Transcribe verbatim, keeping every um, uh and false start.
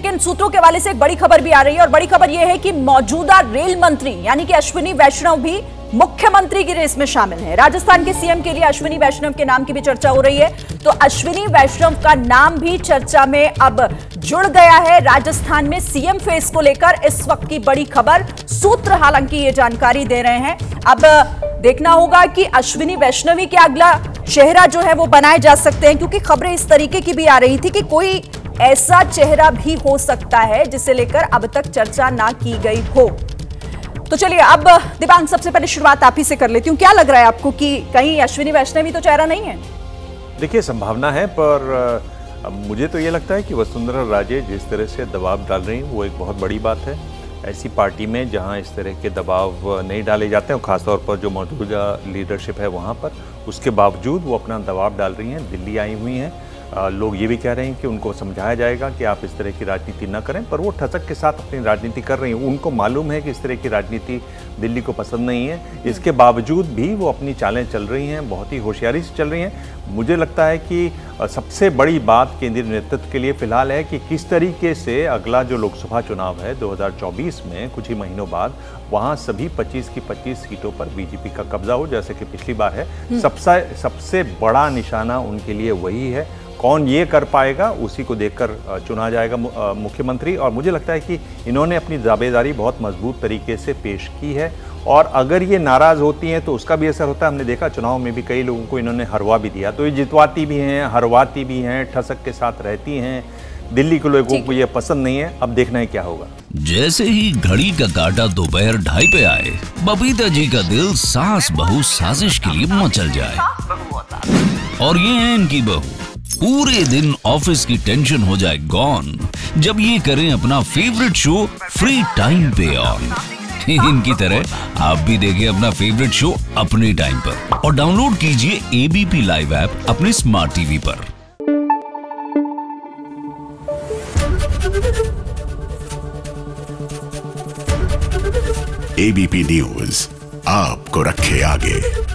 लेकिन सूत्रों के हवाले से एक बड़ी खबर भी आ रही है और बड़ी खबर यह है कि मौजूदा रेल मंत्री यानी कि अश्विनी वैष्णव भी मुख्यमंत्री की रेस में शामिल है। राजस्थान के सीएम के लिए अश्विनी वैष्णव के नाम की भी चर्चा हो रही है, तो अश्विनी वैष्णव का नाम भी चर्चा में अब जुड़ गया है। राजस्थान में सीएम फेस को लेकर इस वक्त की बड़ी खबर, सूत्र हालांकि ये जानकारी दे रहे हैं। अब देखना होगा कि अश्विनी वैष्णवी के अगला चेहरा जो है वो बनाए जा सकते हैं, क्योंकि खबरें इस तरीके की भी आ रही थी कि कोई ऐसा चेहरा भी हो सकता है जिसे लेकर अब तक चर्चा ना की गई हो। तो चलिए अब दिबांग, सबसे पहले शुरुआत आप ही से कर लेती हूँ। क्या लग रहा है आपको कि कहीं अश्विनी वैष्णवी तो चेहरा नहीं है? देखिए, संभावना है, पर अब मुझे तो ये लगता है कि वसुंधरा राजे जिस तरह से दबाव डाल रही हैं वो एक बहुत बड़ी बात है। ऐसी पार्टी में जहां इस तरह के दबाव नहीं डाले जाते हैं, खासतौर पर जो मौजूदा लीडरशिप है वहां पर, उसके बावजूद वो अपना दबाव डाल रही हैं। दिल्ली आई हुई हैं, लोग ये भी कह रहे हैं कि उनको समझाया जाएगा कि आप इस तरह की राजनीति न करें, पर वो ठसक के साथ अपनी राजनीति कर रही हैं। उनको मालूम है कि इस तरह की राजनीति दिल्ली को पसंद नहीं है, इसके बावजूद भी वो अपनी चालें चल रही हैं, बहुत ही होशियारी से चल रही हैं। मुझे लगता है कि सबसे बड़ी बात केंद्रीय नेतृत्व के लिए फिलहाल है कि किस तरीके से अगला जो लोकसभा चुनाव है दो हज़ार चौबीस में, कुछ ही महीनों बाद, वहाँ सभी पच्चीस की पच्चीस सीटों पर बीजेपी का कब्जा हो, जैसे कि पिछली बार है। सबसे सबसे बड़ा निशाना उनके लिए वही है। कौन ये कर पाएगा, उसी को देखकर चुना जाएगा मुख्यमंत्री। और मुझे लगता है कि इन्होंने अपनी दावेदारी बहुत मजबूत तरीके से पेश की है, और अगर ये नाराज़ होती हैं तो उसका भी असर होता है। हमने देखा चुनाव में भी कई लोगों को इन्होंने हरवा भी दिया, तो ये जितवाती भी हैं, हरवाती भी हैं, ठसक के साथ रहती हैं। दिल्ली के लोगों को ये पसंद नहीं है। अब देखना है क्या होगा। जैसे ही घड़ी का काटा दोपहर ढाई पे आए, बबीता जी का दिल सास बहू साजिश के लिए मचल जाए। और ये है इनकी बहू, पूरे दिन ऑफिस की टेंशन हो जाए गॉन जब ये करें अपना फेवरेट शो फ्री टाइम पे ऑन। इनकी तरह आप भी देखिए अपना फेवरेट शो अपने टाइम पर और डाउनलोड कीजिए एबीपी लाइव ऐप अपने स्मार्ट टीवी पर। एबीपी न्यूज आपको रखे आगे।